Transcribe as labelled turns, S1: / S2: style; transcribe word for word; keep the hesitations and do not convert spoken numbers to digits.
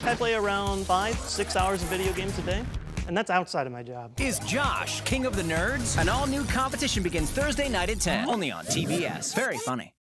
S1: I play around five, six hours of video games a day, and that's outside of my job.
S2: Is Josh king of the nerds? An all-new competition begins Thursday night at ten, only on T B S. Very funny.